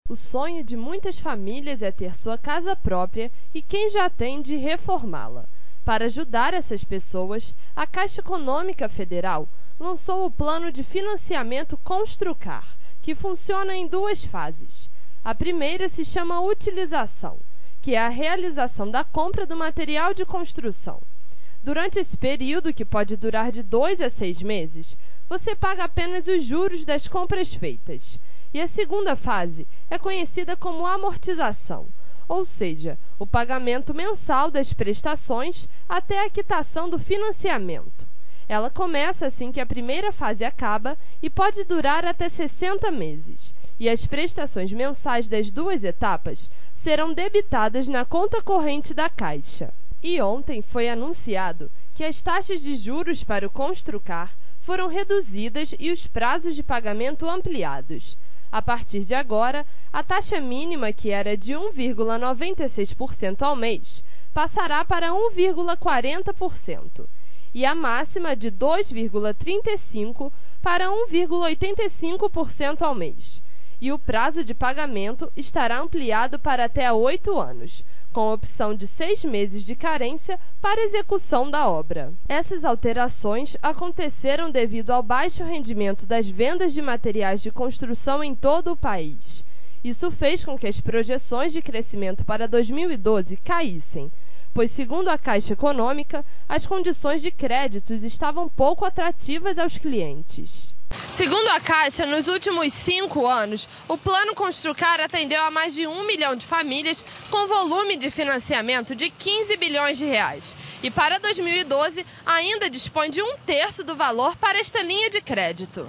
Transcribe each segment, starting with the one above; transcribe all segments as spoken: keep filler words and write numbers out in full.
O sonho de muitas famílias é ter sua casa própria e quem já tem de reformá-la. Para ajudar essas pessoas, a Caixa Econômica Federal lançou o Plano de Financiamento Construcar, que funciona em duas fases. A primeira se chama utilização, que é a realização da compra do material de construção. Durante esse período, que pode durar de dois a seis meses, você paga apenas os juros das compras feitas. E a segunda fase é conhecida como amortização, ou seja, o pagamento mensal das prestações até a quitação do financiamento. Ela começa assim que a primeira fase acaba e pode durar até sessenta meses. E as prestações mensais das duas etapas serão debitadas na conta corrente da Caixa. E ontem foi anunciado que as taxas de juros para o Construcar foram reduzidas e os prazos de pagamento ampliados. A partir de agora, a taxa mínima, que era de um vírgula noventa e seis por cento ao mês, passará para um vírgula quarenta por cento e a máxima de dois vírgula trinta e cinco por cento para um vírgula oitenta e cinco por cento ao mês. E o prazo de pagamento estará ampliado para até oito anos, com a opção de seis meses de carência para execução da obra. Essas alterações aconteceram devido ao baixo rendimento das vendas de materiais de construção em todo o país. Isso fez com que as projeções de crescimento para dois mil e doze caíssem, pois, segundo a Caixa Econômica, as condições de créditos estavam pouco atrativas aos clientes. Segundo a Caixa, nos últimos cinco anos, o Plano Construcar atendeu a mais de um milhão de famílias com volume de financiamento de quinze bilhões de reais. E para dois mil e doze, ainda dispõe de um terço do valor para esta linha de crédito.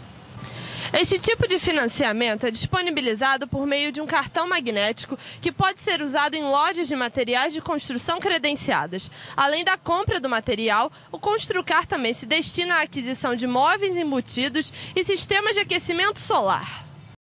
Este tipo de financiamento é disponibilizado por meio de um cartão magnético que pode ser usado em lojas de materiais de construção credenciadas. Além da compra do material, o Construcar também se destina à aquisição de móveis embutidos e sistemas de aquecimento solar.